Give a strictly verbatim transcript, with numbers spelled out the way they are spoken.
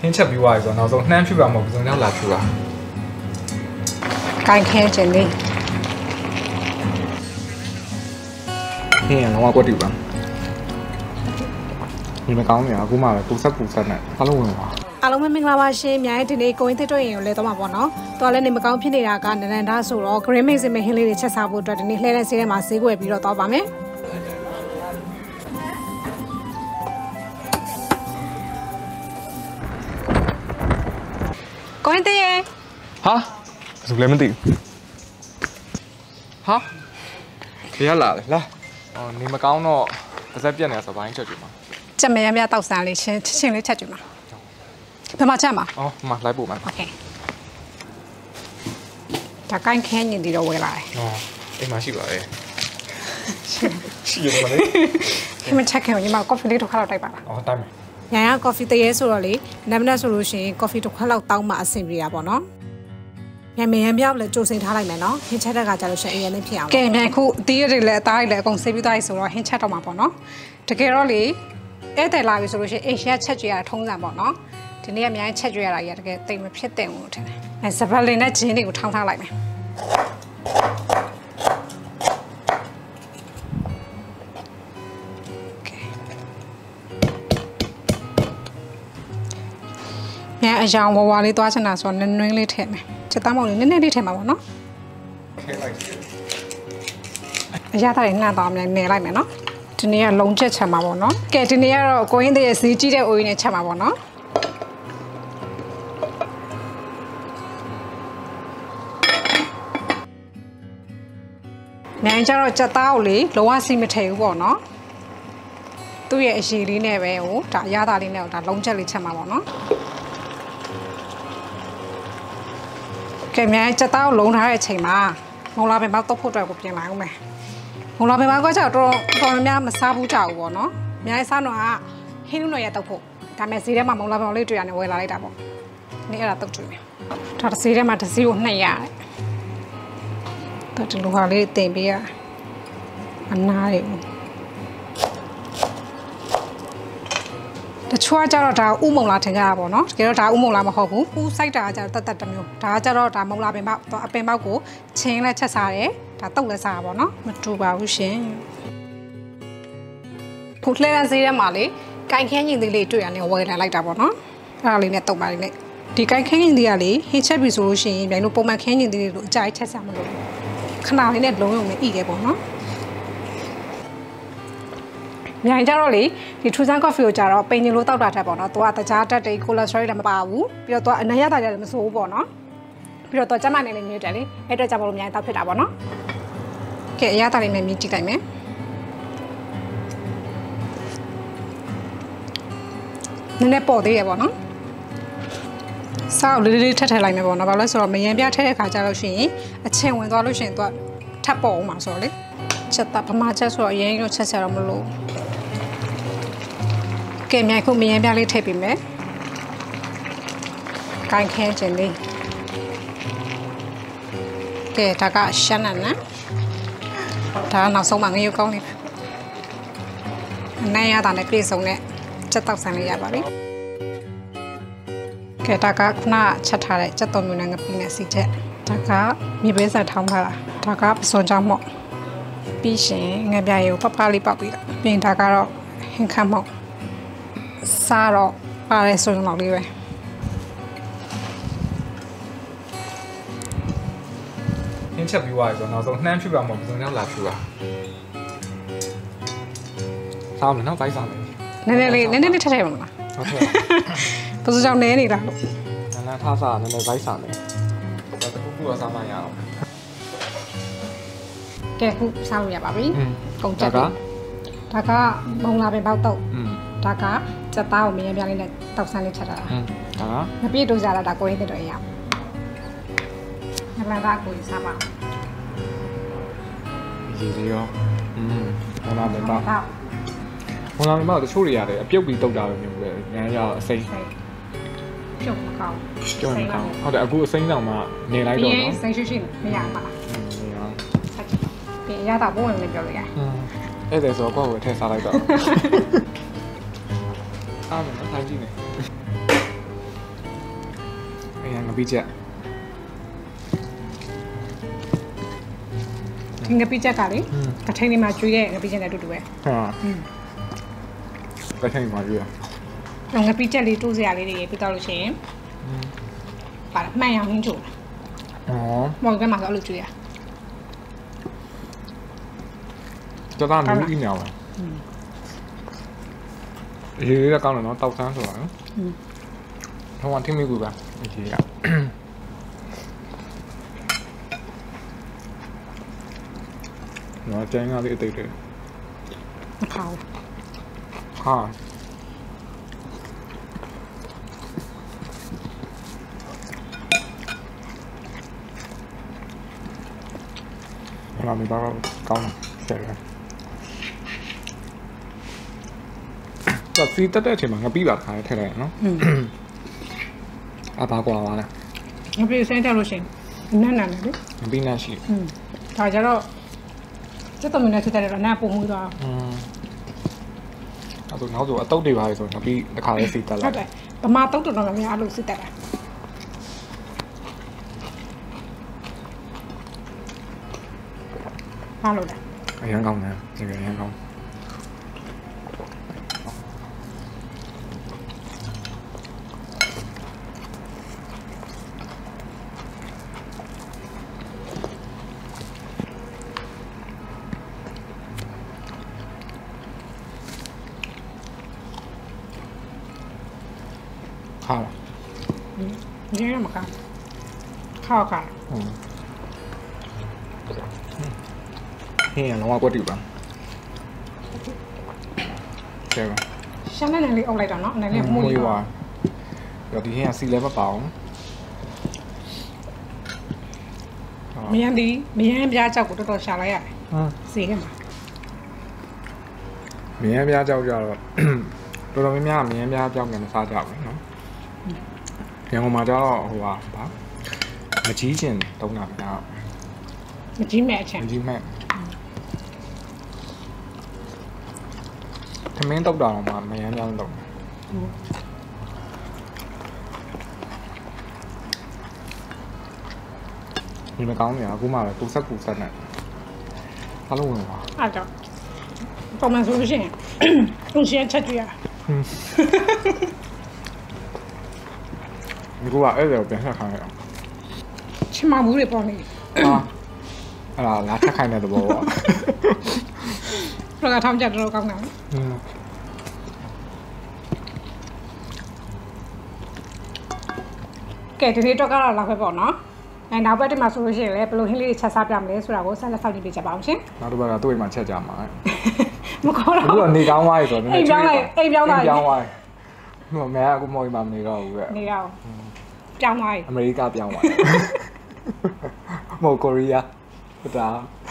ဟင်းချက်ပြီးသွားပြီဆိုတော့နောက်ဆုံးနှမ်းဖြူပါမဟုတ်ဘူးကျွန်တော်လာဖြူပါကိုင်ခဲခြင်းလေးဟင်းကတော့ကွက်တူပါဒီမကောင်းနေအခုမှပဲပူဆက်ပူဆက်နဲ့အားလုံးဝင်ပါအားလုံးပဲမင်္ဂလာပါရှင်။များဒီနေ့ကိုင်းသစ်တွေ့ရင်ကိုလဲတော့မှာပေါ့နော်။တော်လည်းနေမကောင်းဖြစ်နေတာကနနန္ဒဆိုတော့ green mix မဟင်းလေးတွေချက်စားဖို့အတွက်ဒီနေ့လှဲတဲ့ဆေးထဲမှာဈေးကွယ်ပြီးတော့တောက်ပါမယ်။ကိုင်းသစ်ရေဟာဘယ်လိုလဲမသိဘူးဟာဒီရလာလေလာအော်နေမကောင်းတော့ပါဇက်ပြက်နေတာဆိုဘိုင်းချက်ကြည့်မှာချက်မရမြတောက်စားလေးချင်းချင်းလေးချက်ကြည့်မှာဘယ်မှာချက်မှာအော်မှာလိုက်ပို့မှာโอเคဒါကိုင်းခဲနေဒီတော့ဝယ်လာတယ်ဟောအိမ်မှာရှိပါရဲ့ရှိရပါလေခင်မချက်ခင်ညီမကော်ဖီလေးတစ်ခါတော့တိုက်ပါလားအော်တိုက်မယ်ညာရကော်ဖီတရေဆိုတော့လေနမနက်ဆိုလို့ရှိရင်ကော်ဖီတစ်ခွက်လောက်တောင်းမှအဆင်ပြေတာပေါ့နော်ညမရံပြောက်လည်းကြိုစိန်ထားလိုက်မယ်နော်ဟင်းချက်တဲ့ကကြလို့ရှိရင်အရင်လေးဖြစ်အောင်ကဲမြန်ခုအသီးရတွေလည်းအသားတွေလည်းအကုန်ဆေးပြီးသားပြီဆိုတော့ဟင်းချက်တော့မှာပေါ့နော်တကယ်တော့လေဧည့်သည်လာပြီဆိုလို့ရှိရင်အိမ်ရက်ချက်ကြွရတာထုံးစံပေါ့နော်ဒီနေ့အများကြီးချက်ကြွရတာကြီးတကယ်တိတ်မဖြစ်တဲ့ဘူးထင်တယ်အဲစပတ်လင်နဲ့ဂျင်းတွေကိုထောင်းထားလိုက်မယ်ညအယောင်ဝဝလေးသွားချင်တာဆိုတော့နွင်းလေးထည့်မယ်ချက်သားမောင်လေးနည်းနည်းလေးထည့်မှာပေါ့နော်ထည့်လိုက်အရသာတွေနှံ့သွားမယ်နေလိုက်မယ်နော်ဒီနေ့ကလုံးချက်ချက်မှာပေါ့နော်ကဲဒီနေ့ကတော့ကိုရင်းတဲ့ဈေးကြီးတဲ့အိုးကြီးနဲ့ချက်မှာပေါ့နော်မြန်ကြတော့ချက်သားကိုလေလောကစီမထည့်ဘူးပေါ့နော်သူ့ရဲ့အရည်လေးနဲ့ပဲဟိုဒါအရသာလေးနဲ့ဒါလုံးချက်လေးချက်မှာပေါ့နော်ကဲမြန်ချက်သားကိုလုံးထားတဲ့အချိန်မှာမုံလာပင်ပေါက်တုတ်ဖို့အတွက်ကိုပြင်လာအောင်မယ်မုံလာပင်ပေါက်ကကြောက်တော့တော်တော်များမစားဘူးကြောက်ဘူးပေါ့နော်အများကြီးစားတော့ကဟင်းနွယ်ရတုတ်ဖို့ဒါမဲ့ဈေးထဲမှာမုံလာပင်ပေါက်လေးတွေ့ရတယ်ဝယ်လာလိုက်တာပေါ့နေ့အဲ့ဒါတုတ်ကျွေးမယ်ဒါဈေးထဲမှာတစ်စီးကိုနှစ်ရတယ်တော့ဒီလိုဟာလေးတင်ပေးရအနားတွေတချို့ကကြတော့ဒါဥမုံလာထင်ကြတာပေါ့နော်တကယ်တော့ဒါဥမုံလာမဟုတ်ဘူးဥစိုက်တာကကြတော့တတ်တတ်တစ်မျိုးဒါကကြတော့ဒါမုံလာပင်ပေါက်အပင်ပေါက်ကိုချင်းလဲချက်စားတယ်ဒါတုတ်လဲစားတာပေါ့နော်မတူပါဘူးရှင်ဖူလှဲတဲ့ဈေးထဲမှာလေကိုင်ခင်းရင်သေးလေးတွေ့ရတယ်ဝယ်လာလိုက်တာပေါ့နော်အဲ့ဒါလေးနဲ့တုတ်ပါလေးနဲ့ဒီကိုင်ခင်းရင်သေးကလေဟင်းချက်ပြီဆိုလို့ရှိရင်ပြန်လို့ပုံမှန်ခင်းရင်သေးလေးလို့အကြိုက်ချက်စားမလို့ခဏလေးနဲ့လုံးလုံးနဲ့ဣတယ်ပေါ့နော်မြိုင်ကြတော့လေဒီထူဆန်းကော်ဖီကိုကြတော့ပိန်ညင်လို့တောက်တာထက်ပေါ့နော်သူကတကြားတက်တဲ့ကိုလက်စထရောလည်းမပါဘူးပြီးတော့သူကအနံ့ရတာလည်းမဆိုးဘူးပေါ့နော်ပြီးတော့သူကျမနေလည်းညွှန်တယ်လေအဲ့တော့ကြမလို့မြိုင်တောက်ဖြစ်တာပေါ့နော်ကဲအရသာလေးမြင်မြင်ကြည့်လိုက်မယ်နည်းနည်းပေါ်သေးရပေါ့နော်စားလေးလေးထက်ထည့်လိုက်မယ်ပေါ့နော်ဘာလို့လဲဆိုတော့မယံပြထည့်တဲ့ခါကျလို့ရှိရင်အချင်းဝင်သွားလို့ရှိရင်သူကထပ်ပေါ်အောင်မှာဆိုတော့လေချက်တာပမာချက်ဆိုတော့အရင်ကချက်ချက်တော့မလို့ကဲမြိုင်ခုမယံပြလေးထည့်ပေးမယ်ကိုင်ခဲခြင်းလေးကဲဒါကရှမ်းနန်းနော်ဒါနောက်ဆုံးမှငရုတ်ကောင်းလေးအနံ့ရတာနဲ့ပြည့်စုံတဲ့ချက်တောက်ဆန်လေးရပါပြီကဲဒါကခုနချက်ထားတဲ့ချက်တော်မျိုးနဲ့ငပိနဲ့စီချက်ဒါကမြေပဲဆက်ထောင်းထားတာဒါကပစွန်ကြောင့်မို့ပြီးရှင်ငပြရေကိုပပလေးပေါက်ပြီးတော့ပြင်ဒါကတော့ဟင်းခတ်မို့စားတော့ပါရဲဆိုရင်တော့လေးပဲဟင်းချက်ပြီးသွားပြီဆိုတော့နောက်ဆုံးနှမ်းဖြူပါမဟုတ်ဘူးကျွန်တော်လာဖြူပါစားမယ်နော်ဘိုက်စားမယ်နည်းနည်းလေးနည်းနည်းလေးထပ်ထည့်ပါမလားဟုတ်ကဲ့ဘယ်လိုကြောင့်နေနေတာလို့နန်းနန်းထားစားနည်းနည်းဘိုက်စားမယ်ဒါတခုခုတော့စားမှရအောင်ကဲခုစားလို့ရပါပြီကုန်ချက်ဒါကမုံလာပင်ပေါက်တော့ဒါကစက်သားကိုမင်းရပြလေးနဲ့တောက်ဆန်းလေးချက်တာဒါကမပြည့်တို့စားတာဒါကိုရင်းတဲ့တော့ရအောင်ညပန်းသားကိုစားပါဒီလေးရောอืมမုံလာပင်ပေါက်မုံလာပင်ပေါက်တချို့တွေရတယ်အပြုတ်ပြီးတုတ်တာပဲမျိုးပဲညရအစိမ်းပြုတ်မကောင်းပြုတ်မကောင်းဟုတ်တယ်အခုအစိမ်းတောင်မှနေလိုက်တော့နော်စိမ်းရှိရှိမရပါလားမရဆက်ကြည့်ဒီရတာဘုံဝင်လည်းပြောလို့ရတယ်အဲ့ဒါဆိုတော့ကိုယ်ထည့်စားလိုက်တော့အားမနော်ထိုင်ကြည့်နေပိချက်ဒီငပိချက်ကလေကထိန်လေးမှာကျွေးရဲ့ငပိချက်နဲ့အတူတူပဲဟာကထိုင်မှာရွေးငပိချက်လေးတိုးစရာလေးတွေပြတော့လို့ရှိရင်ပါမှန်ရောင်ဟင်းချိုးอ๋อမောင်ကမှဆိုအဲ့လိုကျွေးရจะตามรู้อีเมลอ่ะเฮ้ยแล้วก้าวหน่อยเนาะเตาซ้ำสวยทั้งวันที่มีกูป่ะโอเคอ่ะเนาะแจ้งงานที่ติดเลยเขาค่ะเรามีบ้างก้าวหน่อยเสร็จแล้วก็ซีตัดได้ใช่ไหมงั้นปีแบบขายเท่าไหร่เนาะอ่ะปากกว่าวะนะငပိစင်းတက်လို့ရှိရင်နန်းနန်းလေงั้นปีน่าရှိอืมဒါကြတော့စက်တော်မင်းနဲ့ဆက်တယ်တော့နားပုံမှုသွားอืมအဲ့ဒါနောက်ဆိုအတုတ်တွေပါလေဆိုတော့ပြီးတစ်ခါလေးစီတက်ဟုလာတ်တယ်ဗမာတုတ်တော်တော်များများအဲ့လိုစစ်တက်တာဟာလို့လားအရန်ကောင်းတယ်ဒီကအရန်ကောင်းข้าวนี่เหมือนกันข้าวค่ะอืมเฮียน้องว่ากวดอยู่ป่ะใช่ป่ะရှမ်းနဲ့လည်းအုပ်လိုက်တာနော်အနေနဲ့မှုယူပါเดี๋ยวที่เฮียซีเล็บมาเปล่าမယန်းဒီမယန်းပြားကြောက်ကိုတော်တော်ရှာလိုက်ရတယ်อืมစီခဲ့မှာမင်းပြားကြောက်ကြတော့တော်တော်များများမင်းပြားကြောက်နေမစားကြဘူးเนาะရန်ကုန်မှာကျတော့ဟိုပါဗာမကြီးကျင်တုံးတာကမကြီးမဲ့အချင်မကြီးမဲ့သမင်းတုတ်တာတော့မှမရမ်းများတော့ဒီမကောင်းနေအခုမှလည်းပူဆက်ပူဆက်နေအားလုံးဝင်ပါအဲ့တော့ပုံမှန်ဆိုလို့ရှိရင်သူရှင်းချက်ကြည့်ရဒီကအဲ့ဒါပြန်ဆက်ခိုင်းရအောင်ချင်မဘူးတွေပေါ်နေဟာအဲ့ဒါလာထက်ခိုင်းတဲ့သဘောပေါ့ပရကထောင်းကြတော့ကောင်းတယ်อืมကဲဒီနေ့တော့ကတော့လောက်ပဲပေါ့နော်အဲနောက်ဘက်တမှာဆိုလို့ရှိရင်လည်းဘယ်လိုဟင်းလေးတွေချက်စားပြမလဲဆိုတာကိုဆက်လက်ဖောက်ကြည့်ပြကြပါအောင်ရှင်နောက်တစ်ပတ်ကသူ့အိမ်မှာချက်ကြမှာမခေါ်တော့အခုကနေကောင်းသွားပြီဆိုတော့အိမ်ပြောင်းလိုက်အိမ်ပြောင်းလိုက်ပြောင်းသွားပြီဟိုမဲအခုမော်ရီမှာမနေတော့ဘူးကနေတော့ပြောင်းသွားပြီအမေရိကပြောင်းသွားတယ်မဟုတ်ကိုရီးယားဟုတ်တာ